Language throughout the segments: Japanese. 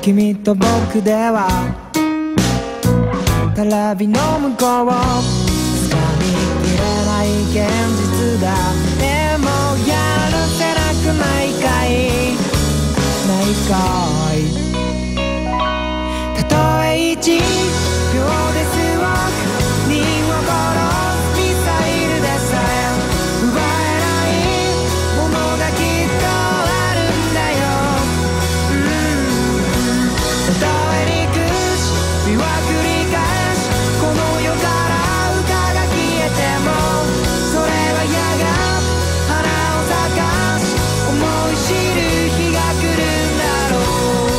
君と僕ではテレビの向こうを掴みきれない現実だ。でもやるせなくないかいないかい。たとえ1秒ですわ人を殺すミサイルでさえ奪えないものがきっとあるんだよ。たとえ憎しみは繰り返しこの世から歌が消えてもそれはやが花を咲かし思い知る日が来るんだろう。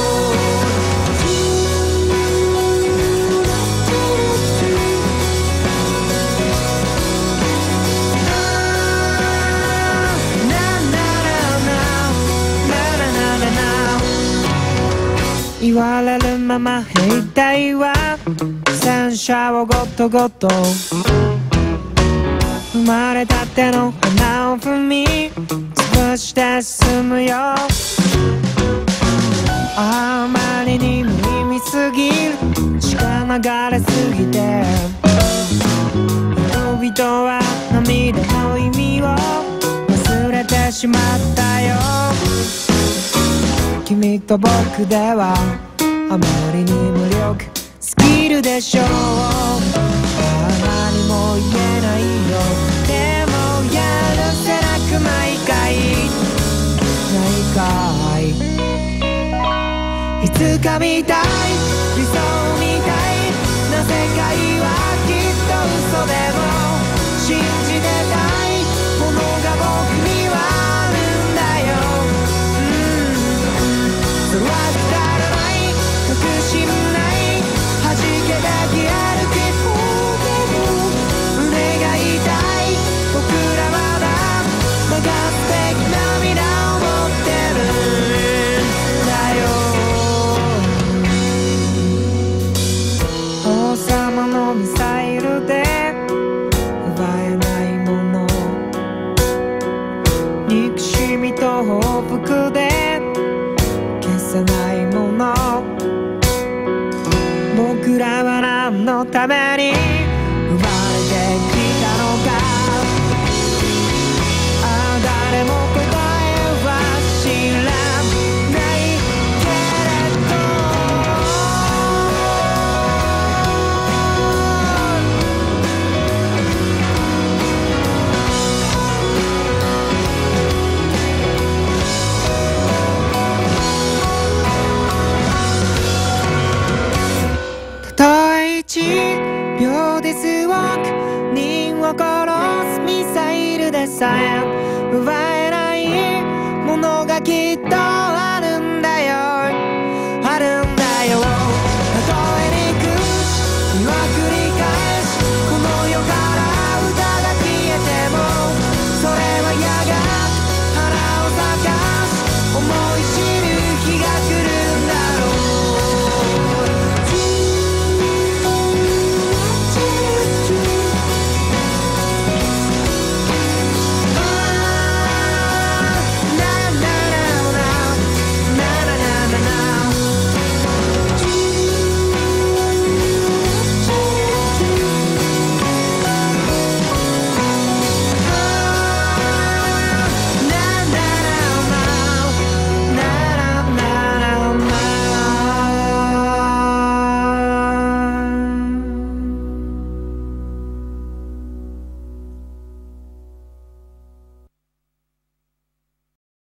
言われるまま兵隊は戦車をごとごと生まれたての花を踏み潰して進むよ。あまりに無意味すぎる血が流れすぎて人々は涙の意味を忘れてしまったよ。君と僕ではあまりに無力すぎるでしょう。何も言えないよ。でもやるせなくないかいないかい。いつか見たい理想みたいな世界はきっと嘘でも信じてたいものが僕にはあるんだよ。それはくだらない確信ない弾けたき歩き胸が痛い僕らまだ曲がってき涙を持ってるんだよ。王様のミサイルで奪えないもの憎しみと報復で消せないもの僕らは何のために生まれてきたのか。ああ誰も答えは知らないけれどたとえ1秒ですわ人を殺すミサイルでさえ奪え